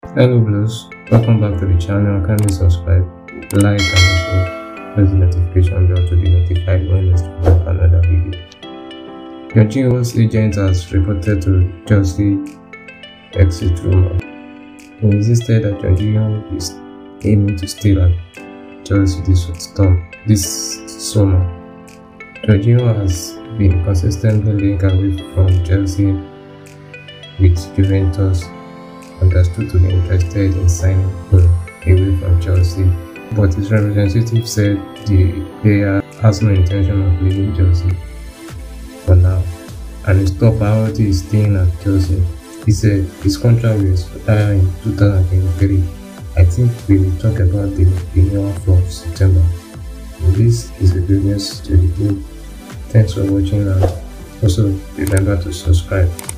Hello Blues, welcome back to the channel. Kindly subscribe, like and also press the notification bell to be notified when I drop another video. Jorginho's agent has reported to Chelsea exit rumor. He insisted that Jorginho is aiming to stay at Chelsea this summer. Jorginho has been consistently linked away from Chelsea with Juventus, understood to be interested in signing him away from Chelsea, but his representative said the player has no intention of leaving Chelsea for now, and his top priority is staying at Chelsea. He said his contract will expire in 2023. I think we will talk about the renewal from September. And this is the good news to the group. Thanks for watching and also remember to subscribe.